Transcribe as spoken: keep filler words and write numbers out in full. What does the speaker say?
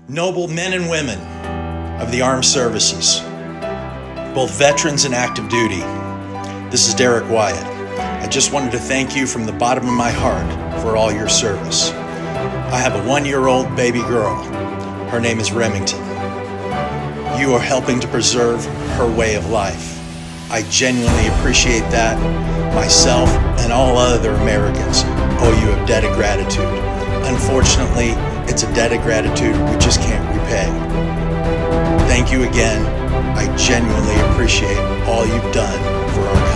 Noble men and women of the armed services, both veterans and active duty, this is Derek Wyatt. I just wanted to thank you from the bottom of my heart for all your service. I have a one-year-old baby girl. Her name is Remington. You are helping to preserve her way of life. I genuinely appreciate that. Myself and all other Americans owe you a debt of gratitude. Unfortunately, it's a debt of gratitude we just can't repay. Thank you again. I genuinely appreciate all you've done for our country.